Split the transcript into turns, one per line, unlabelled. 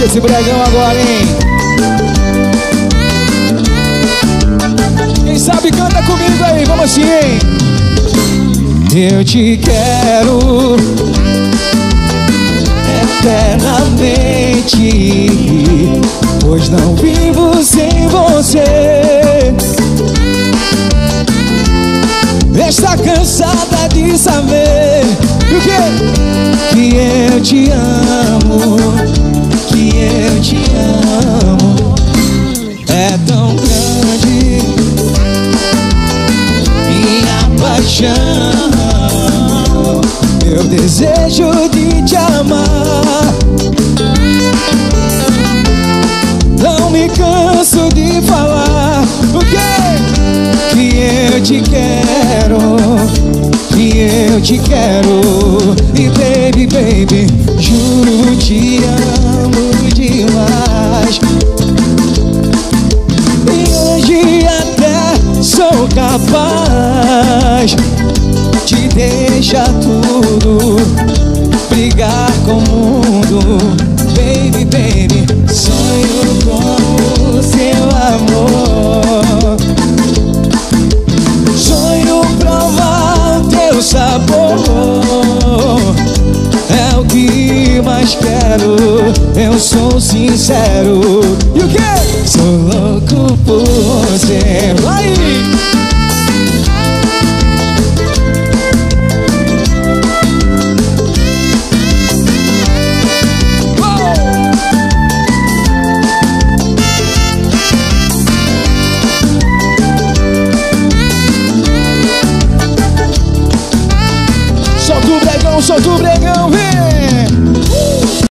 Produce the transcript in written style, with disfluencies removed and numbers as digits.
curtir esse bregão agora, hein? Quem sabe canta comigo aí, vamos assim, hein? Eu te quero eternamente, pois não vivo sem você. Está cansada de saber o quê? Que eu te amo, que eu te amo. É tão grande minha paixão, meu desejo de te amar. Não me canso de falar o quê? Que eu te quero, que eu te quero. E baby, baby, juro te amo demais. E hoje até sou capaz de deixar tudo, brigar com o mundo. Baby, baby, sonho com o seu amor. Sonho provar teu sabor. É o que mais quero, eu sou sincero. E o quê? Sou louco por você. Vai! Solta o bregão, vem!